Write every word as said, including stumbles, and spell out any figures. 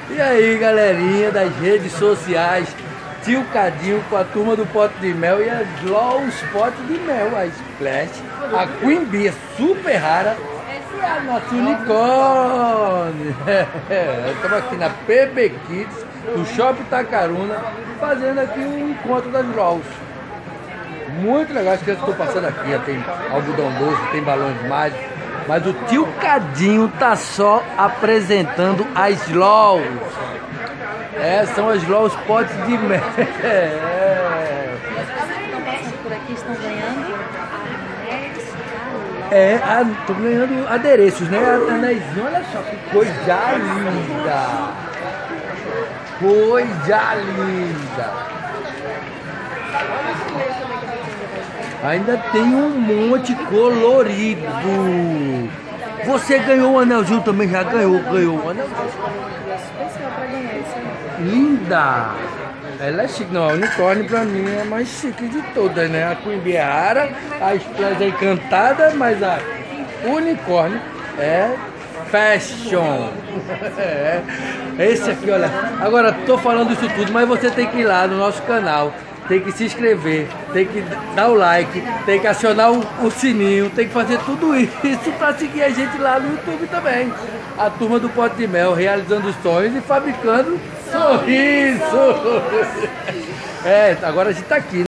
E aí, galerinha das redes sociais, Tio Cadinho com a turma do Pote de Mel e as Lows Pote de Mel, a Splash, a Queen Bee, super rara, e a nossa unicórnio. Estamos aqui na P B Kids, do Shopping Itacaruna, fazendo aqui um encontro das Lows. Muito legal, as crianças estão passando aqui, ó, tem algodão doce, tem balões mágicos, mas o Tio Cadinho tá só apresentando as Lows. É, são as Lows Potes de Mel. É. Por aqui estão ganhando anéis. É, estão ganhando adereços, né? Anéisinho, olha só que coisa linda. Coisa linda. Ainda tem um monte colorido. Você ganhou o anelzinho também? Já ganhou, ganhou o anelzinho. Especial para ganhar isso aí. Linda! Ela é chique. Não, a unicórnio pra mim é a mais chique de todas, né? A Queen Bee é rara, a Splash é encantada, mas a unicórnio é fashion. É. Esse aqui, olha. Agora, tô falando isso tudo, mas você tem que ir lá no nosso canal. Tem que se inscrever, tem que dar o like, tem que acionar o, o sininho, tem que fazer tudo isso para seguir a gente lá no YouTube também. A turma do Pote de Mel realizando sonhos e fabricando sorrisos. É, agora a gente tá aqui.